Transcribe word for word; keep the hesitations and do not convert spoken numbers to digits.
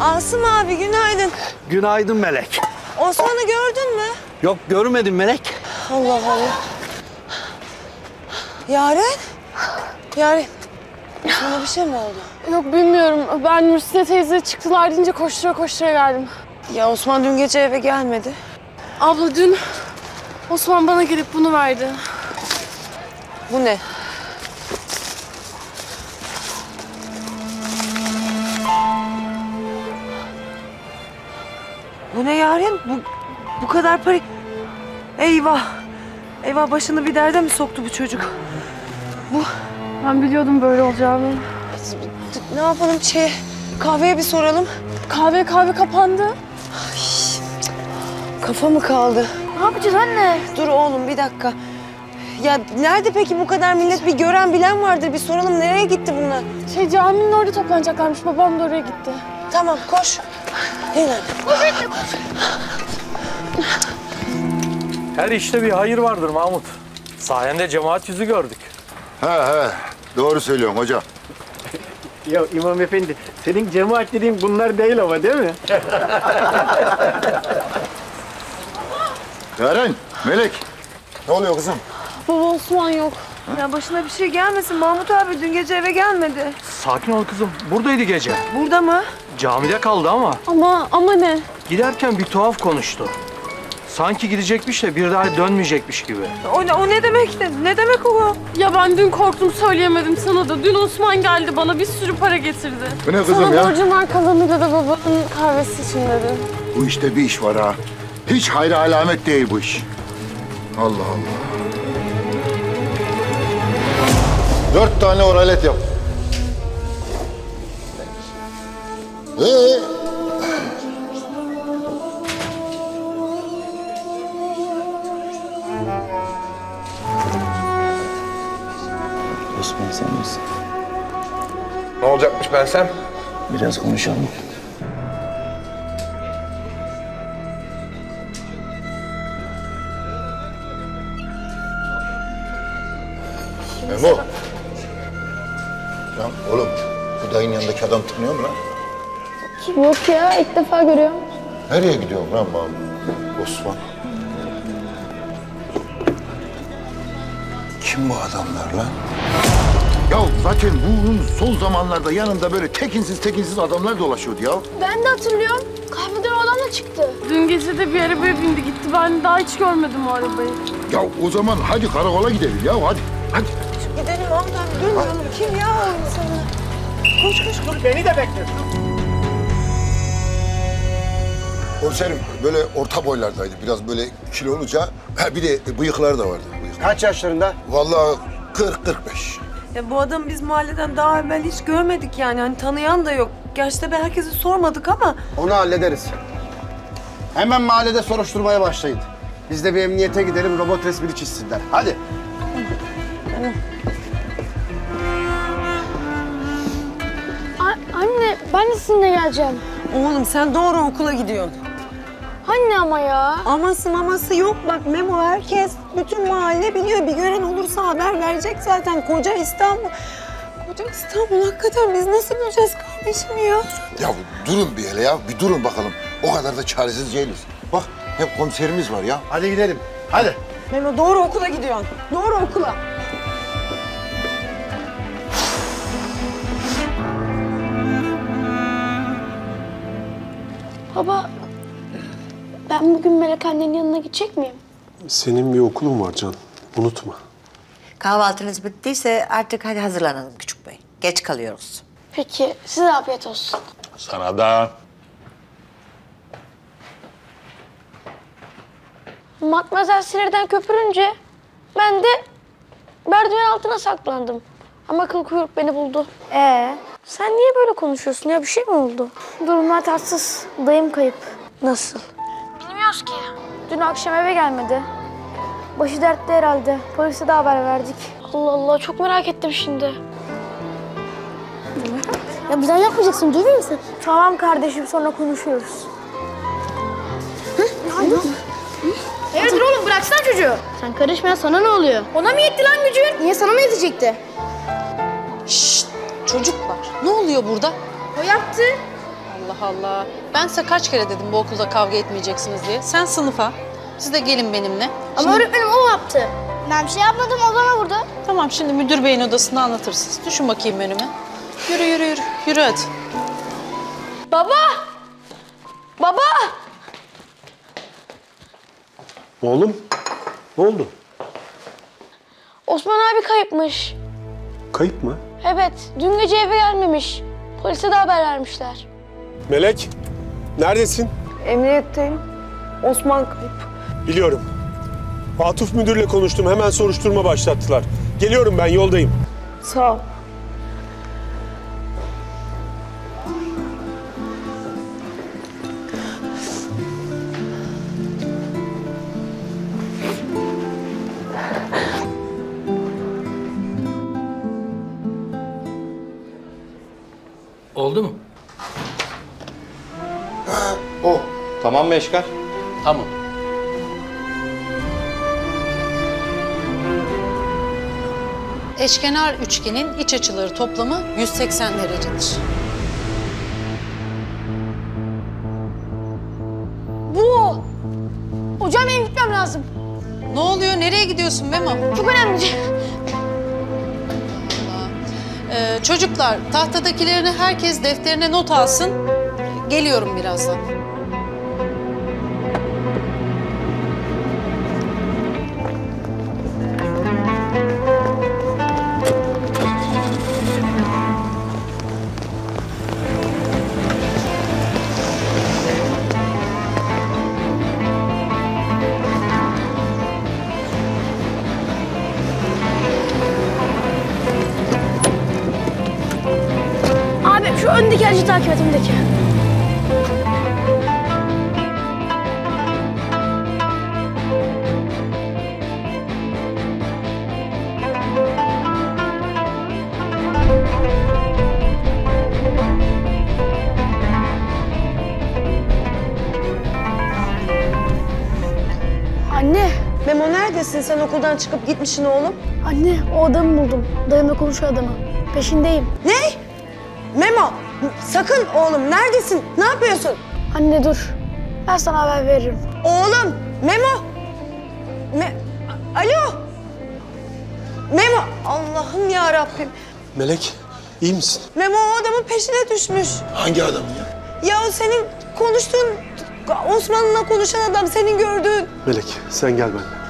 Asım abi günaydın. Günaydın Melek. Osman'ı gördün mü? Yok görmedim Melek. Allah Allah. Yaren? Yaren. Sana bir şey mi oldu? Yok bilmiyorum. Ben Mürsine teyze çıktılar deyince koştura koştura geldim. Ya Osman dün gece eve gelmedi. Abla dün Osman bana gelip bunu verdi. Bu ne? Bu ne Yaren? Bu, bu kadar para... Eyvah! Eyvah başını bir derde mi soktu bu çocuk? Bu... Ben biliyordum böyle olacağını. Ne yapalım? Şey, kahveye bir soralım. Kahve kahve kapandı. Ay, kafa mı kaldı? Ne yapacağız anne? Dur oğlum bir dakika. Ya nerede peki bu kadar millet? Bir gören bilen vardır. Bir soralım nereye gitti bunlar? Şey caminin orada toplanacaklarmış. Babam da oraya gitti. Tamam koş. Helal. Her işte bir hayır vardır Mahmut. Sayende cemaat yüzü gördük. He he, doğru söylüyorsun hocam. Ya İmam Efendi, senin cemaat dediğin bunlar değil ama değil mi? Yaren, Melek. Ne oluyor kızım? Baba Osman yok. Ya başına bir şey gelmesin. Mahmut abi dün gece eve gelmedi. Sakin ol kızım. Buradaydı gece. Burada mı? Camide kaldı ama Ama ama ne? giderken bir tuhaf konuştu. Sanki gidecekmiş de bir daha dönmeyecekmiş gibi. O, ne- o ne demek? Ne, ne demek o? Ya ben dün korktum söyleyemedim sana da. Dün Osman geldi bana bir sürü para getirdi. Bu ne kızım Sana ya? borcum var kalanıyla da babanın kahvesi için dedi. Bu işte bir iş var ha. Hiç hayra alamet değil bu iş. Allah Allah. Dört tane oralet yap. Ee? Osman sen misin? Ne olacakmış Bensem? Biraz konuşalım. Memo. Lan oğlum, bu dayının yanındaki adam tanıyor mu lan? Yok ya ilk defa görüyorum. Nereye gidiyorum lan Mahmut? Osman. Kim bu adamlar lan? Ya zaten bunun son zamanlarda yanında böyle tekinsiz tekinsiz adamlar dolaşıyordu ya. Ben de hatırlıyorum. Kahveden o adam da çıktı. Dün gece de bir arabaya bindi gitti. Ben daha hiç görmedim o arabayı. Ya o zaman hadi karakola gidelim ya hadi. Hadi. Gidelim oğlum abi. Durmayalım. Kim ya o insanlar? Koş koş. Dur beni de bekle. Komiserim böyle orta boylardaydı. Biraz böyle kilo olunca. Ha, bir de bıyıkları da vardı. Bıyık. Kaç yaşlarında? Vallahi kırk kırk beş. Ya bu adamı biz mahalleden daha evvel hiç görmedik yani. Hani tanıyan da yok. Gerçi tabii herkese sormadık ama. Onu hallederiz. Hemen mahallede soruşturmaya başlayın. Biz de bir emniyete gidelim, robot resmini çizsinler. Hadi. Anne ben de sizinle geleceğim. Oğlum sen doğru okula gidiyorsun. Anne ama ya. Aması maması yok bak Memo herkes, bütün mahalle biliyor. Bir gören olursa haber verecek zaten. Koca İstanbul. Koca İstanbul hakikaten biz nasıl bulacağız kardeşim ya? Ya durun bir hele ya. Bir durun bakalım. O kadar da çaresiz değiliz. Bak hep komiserimiz var ya. Hadi gidelim. Hadi. Memo doğru okula gidiyorsun. Doğru okula. Baba ben bugün Melek annenin yanına gidecek miyim? Senin bir okulun var Can. Unutma. Kahvaltınız bittiyse artık hadi hazırlanalım küçük bey. Geç kalıyoruz. Peki size afiyet olsun. Sana da. Matmazel sinirden köpürünce ben de merdiven altına saklandım. Ama kıl kuyruk beni buldu. Ee? Sen niye böyle konuşuyorsun ya? Bir şey mi oldu? Durumlar tatsız. Dayım kayıp. Nasıl? Bilmiyoruz ki. Dün akşam eve gelmedi. Başı dertte herhalde. Polise de haber verdik. Allah Allah çok merak ettim şimdi. Ya bir daha yapmayacaksın duymuyor musun? Tamam kardeşim sonra konuşuyoruz. Hı? Ya, Hayırdır oğlum bıraksana çocuğu. Sen karışma sana ne oluyor? Ona mı yetti lan gücün? Niye sana mı yetecekti? Şşt çocuklar ne oluyor burada? O yaptı. Allah Allah. Ben size kaç kere dedim bu okulda kavga etmeyeceksiniz diye. Sen sınıfa, siz de gelin benimle. Ama Şimdi- öğretmenim o yaptı. Ben bir şey yapmadım, o bana vurdu. Tamam, şimdi müdür beyin odasında anlatırsınız. Düşün bakayım önüme. Yürü, yürü, yürü. Yürü hadi. Baba! Baba! Oğlum, ne oldu? Osman abi kayıpmış. Kayıp mı? Evet, dün gece eve gelmemiş. Polise de haber vermişler. Melek, neredesin? Emniyetteyim. Osman kayıp. Biliyorum. Atuf müdürle konuştum. Hemen soruşturma başlattılar. Geliyorum ben, yoldayım. Sağ ol. Oldu mu? O. Tamam mı Eşkal? Tamam. Eşkenar üçgenin iç açıları toplamı yüz seksen derecedir. Bu o. Hocam benim gitmem lazım. Ne oluyor? Nereye gidiyorsun Memo? Çok önemli. Ee, çocuklar, tahtadakilerini herkes defterine not alsın. Geliyorum birazdan. Abi şu öndeki aracı takip et, öndeki. Anne, Memo neredesin sen okuldan çıkıp gitmişsin oğlum? anne o adamı buldum. Dayımla konuşuyor adamı. Peşindeyim. Ne? Memo sakın oğlum neredesin? Ne yapıyorsun? Anne dur. Ben sana haber veririm. Oğlum Memo. Me Alo. Memo Allah'ım ya Rabbim. Melek, iyi misin? Memo o adamın peşine düşmüş. Hangi adam ya? Ya o senin konuştuğun Osman'la konuşan adam senin gördüğün. Melek, sen gel benimle.